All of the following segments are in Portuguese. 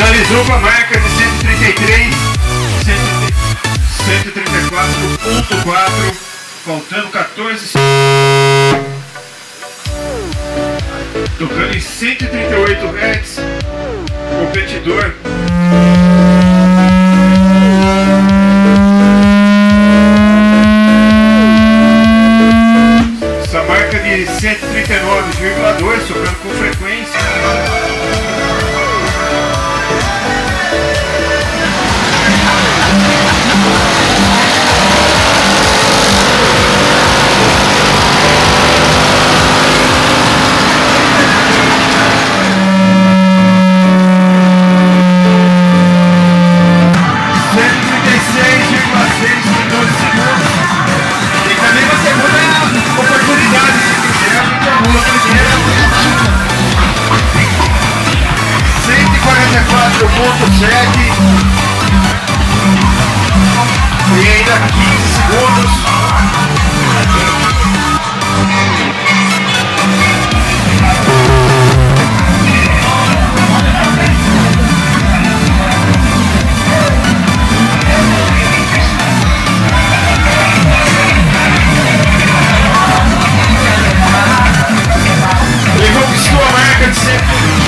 Finalizou com a marca de 133, 134.4, faltando 14 segundos. Tocando em 138 Hz, competidor. Essa marca de 139,2, tocando com frequência. E ainda 15 segundos. Ele conquistou a marca de 100.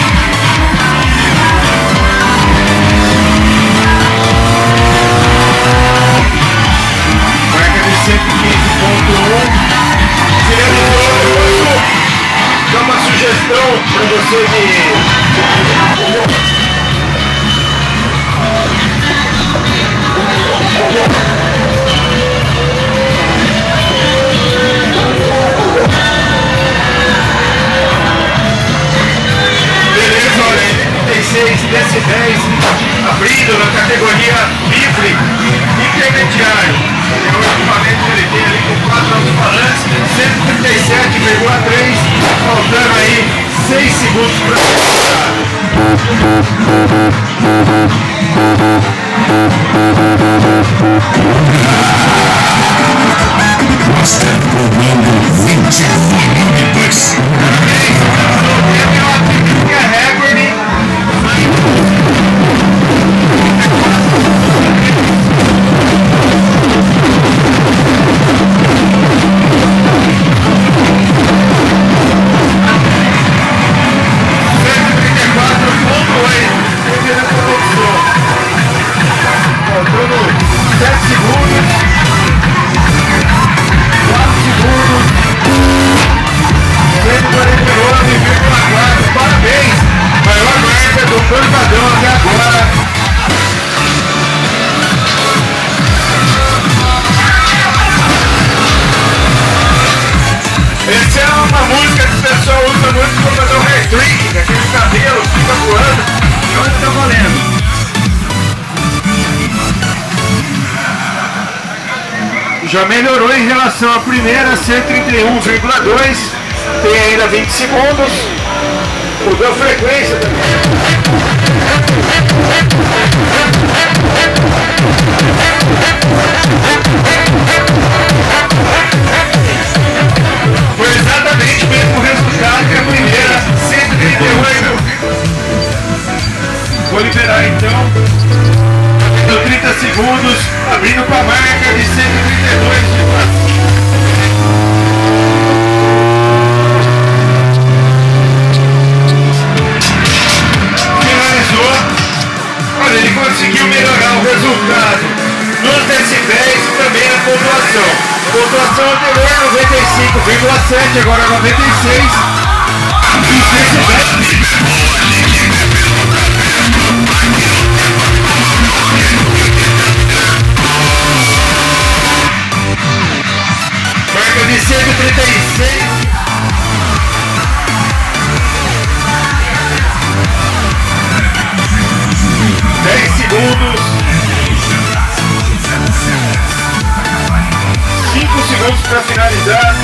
Dá uma sugestão para você Beleza, olha, 36 decibéis, abrindo na categoria livre intermediário. O equipamento que ele tem ali com 4 alto-falantes, 137,3, faltando aí 6 segundos para finalizar. Master Comando 20 volume 2. É uma técnica recorde. Faltando 7 segundos, 4 segundos, 149,4, parabéns! Maior marca do pancadão até agora. Essa é uma música que o pessoal usa muito para fazer um hair trick, aquele cabelo que fica voando, então tá valendo. Já melhorou em relação à primeira, 131,2, tem ainda 20 segundos, mudou a frequência também. Foi exatamente o mesmo resultado que a primeira, 138. Vou liberar então. 30 segundos, abrindo para a marca de 132. Finalizou. Olha, ele conseguiu melhorar o resultado nos decibéis e também na pontuação. Pontuação anterior 95,7, agora 96. Os decibéis. Marca de 136. Segundos, 5 segundos para finalizar.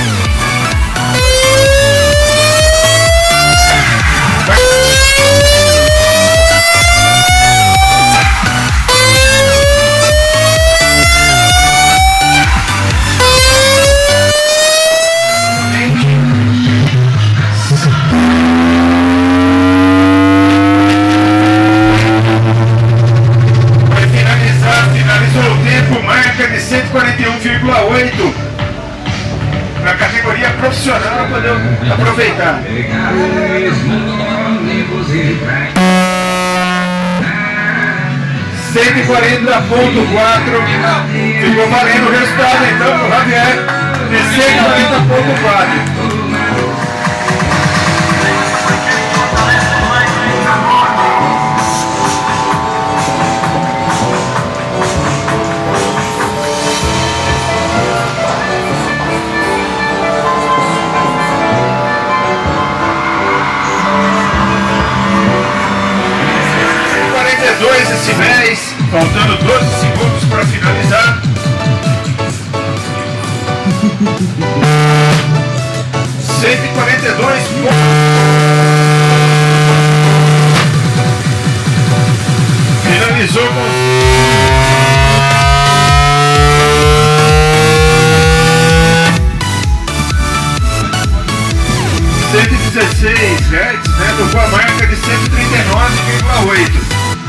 aproveitar. 140.4, ficou valendo o resultado então pro Javier de 140.4. Decibéis, faltando 12 segundos para finalizar. 142 pontos. Finalizou com 116 Hz, né? Tocou a marca de 139,8.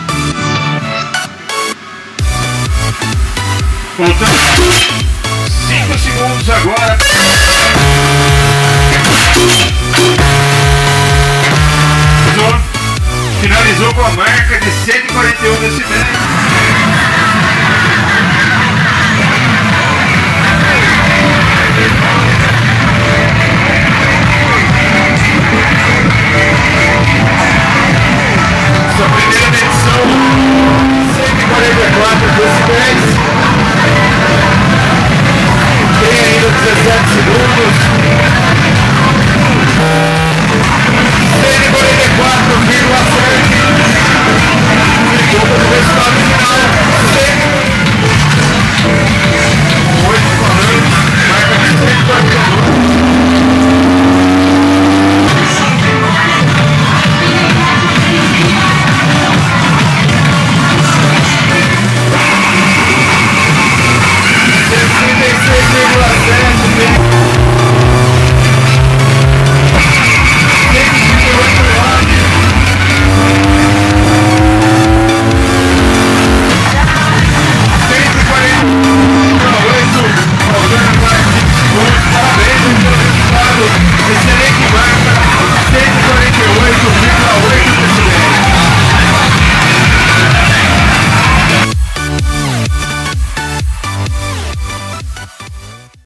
Faltando 5 segundos agora. Finalizou com a marca de 141 decibéis. Essa primeira medição, 144 decibéis. Tem ainda 17 segundos.